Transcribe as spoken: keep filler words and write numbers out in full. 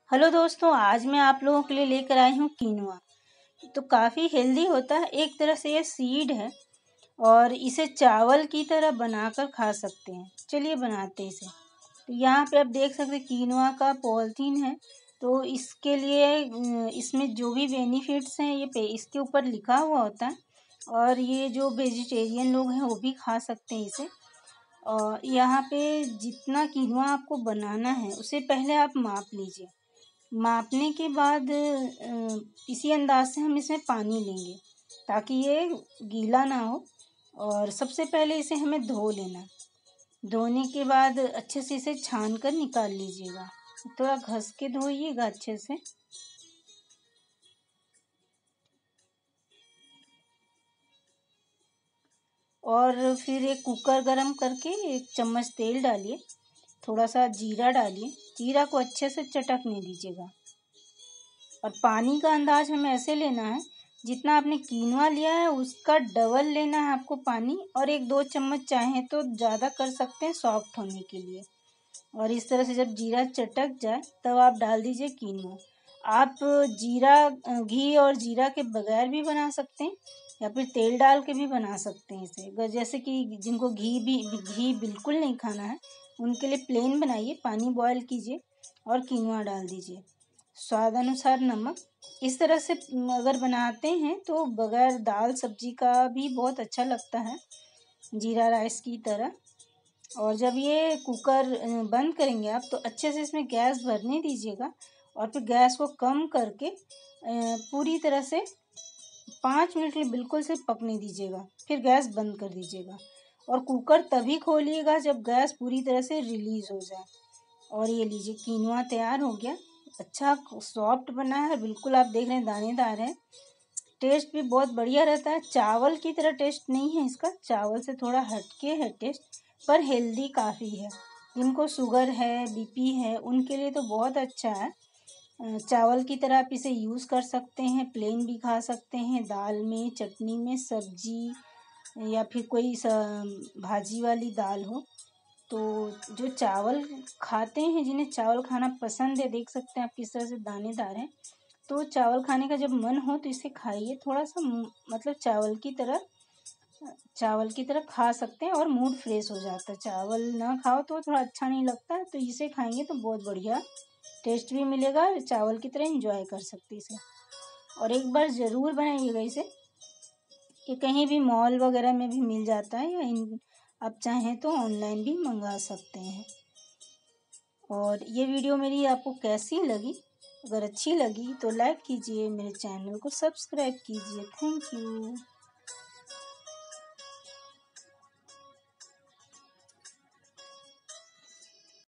Hello दोस्तों, आज मैं आप लोगों के लिए लेकर आई हूँ कीनोआ। तो काफ़ी हेल्दी होता है। एक तरह से ये सीड है और इसे चावल की तरह बनाकर खा सकते हैं। चलिए बनाते हैं इसे। तो यहाँ पे आप देख सकते हैं कीनोआ का पॉलीथीन है। तो इसके लिए अ, इसमें जो भी बेनिफिट्स हैं ये पे इसके ऊपर लिखा हुआ होता है। और ये जो वेजिटेरियन लोग हैं वो भी खा सकते हैं इसे। और यहाँ पे जितना कीनोआ आपको बनाना है उसे पहले आप माप लीजिए। मापने के बाद अ, इसी अंदाज से हम इसमें पानी लेंगे ताकि ये गीला ना हो। और सबसे पहले इसे हमें धो लेना। धोने के बाद अच्छे से इसे छान कर निकाल लीजिएगा। थोड़ा घस के धोइएगा अच्छे से। और फिर एक कुकर गरम करके एक चम्मच तेल डालिए। थोड़ा सा जीरा डालिए। जीरा को अच्छे से चटकने दीजिएगा। और पानी का अंदाज हमें ऐसे लेना है, जितना आपने कीनोआ लिया है उसका डबल लेना है आपको पानी। और एक दो चम्मच चाहें तो ज़्यादा कर सकते हैं सॉफ्ट होने के लिए। और इस तरह से जब जीरा चटक जाए तब आप डाल दीजिए कीनोआ। आप जीरा घी और जीरा के बगैर भी बना सकते हैं या फिर तेल डाल के भी बना सकते हैं इसे। अगर जैसे कि जिनको घी भी घी बिल्कुल नहीं खाना है उनके लिए प्लेन बनाइए, पानी बॉयल कीजिए और कीनोआ डाल दीजिए। स्वाद अनुसार नमक। इस तरह से अगर बनाते हैं तो बगैर दाल सब्जी का भी बहुत अच्छा लगता है, जीरा राइस की तरह। और जब ये कुकर बंद करेंगे आप तो अच्छे से इसमें गैस भरने दीजिएगा। और फिर गैस को कम करके पूरी तरह से पाँच मिनट के लिए बिल्कुल से पकने दीजिएगा। फिर गैस बंद कर दीजिएगा। और कुकर तभी खोलिएगा जब गैस पूरी तरह से रिलीज हो जाए। और ये लीजिए कीनोआ तैयार हो गया। अच्छा सॉफ्ट बना है, बिल्कुल आप देख रहे हैं दानेदार है। टेस्ट भी बहुत बढ़िया रहता है। चावल की तरह टेस्ट नहीं है इसका, चावल से थोड़ा हटके है टेस्ट, पर हेल्दी काफ़ी है। जिनको शुगर है, बीपी है, उनके लिए तो बहुत अच्छा है। चावल की तरह आप इसे यूज़ कर सकते हैं, प्लेन भी खा सकते हैं, दाल में, चटनी में, सब्जी या फिर कोई भाजी वाली दाल हो। तो जो चावल खाते हैं, जिन्हें चावल खाना पसंद है, देख सकते हैं आप किस तरह से दानेदार हैं। तो चावल खाने का जब मन हो तो इसे खाइए। थोड़ा सा मतलब चावल की तरह चावल की तरह खा सकते हैं और मूड फ्रेश हो जाता है। चावल ना खाओ तो थोड़ा अच्छा नहीं लगता है, तो इसे खाएंगे तो बहुत बढ़िया टेस्ट भी मिलेगा। चावल की तरह एंजॉय कर सकते इसे। और एक बार ज़रूर बनाइएगा इसे। ये कहीं भी मॉल वगैरह में भी मिल जाता है या इन आप चाहें तो ऑनलाइन भी मंगा सकते हैं। और ये वीडियो मेरी आपको कैसी लगी? अगर अच्छी लगी तो लाइक कीजिए, मेरे चैनल को सब्सक्राइब कीजिए। Thank you.